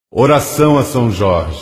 Oração a São Jorge.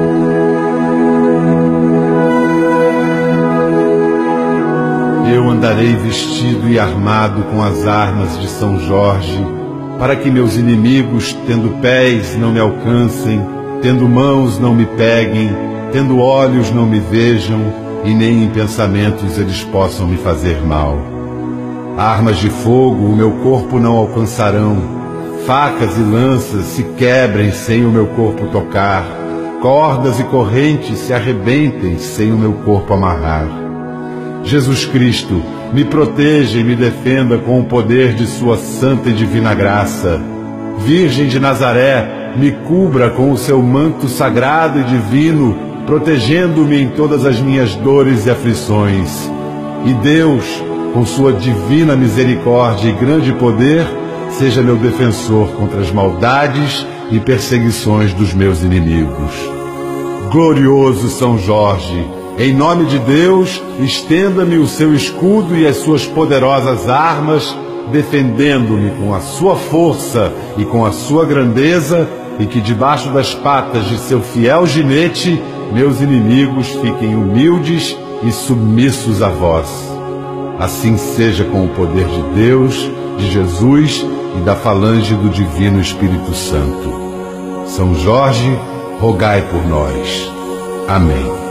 Eu andarei vestido e armado com as armas de São Jorge, para que meus inimigos, tendo pés, não me alcancem, tendo mãos, não me peguem, tendo olhos, não me vejam, e nem em pensamentos eles possam me fazer mal. Armas de fogo o meu corpo não alcançarão, facas e lanças se quebrem sem o meu corpo tocar, cordas e correntes se arrebentem sem o meu corpo amarrar. Jesus Cristo, me proteja e me defenda com o poder de sua santa e divina graça. Virgem de Nazaré, me cubra com o seu manto sagrado e divino, protegendo-me em todas as minhas dores e aflições. E Deus, com sua divina misericórdia e grande poder, seja meu defensor contra as maldades e perseguições dos meus inimigos. Glorioso São Jorge, em nome de Deus, estenda-me o seu escudo e as suas poderosas armas, defendendo-me com a sua força e com a sua grandeza, e que debaixo das patas de seu fiel ginete, meus inimigos fiquem humildes e submissos a vós. Assim seja com o poder de Deus, de Jesus e da falange do Divino Espírito Santo. São Jorge, rogai por nós. Amém.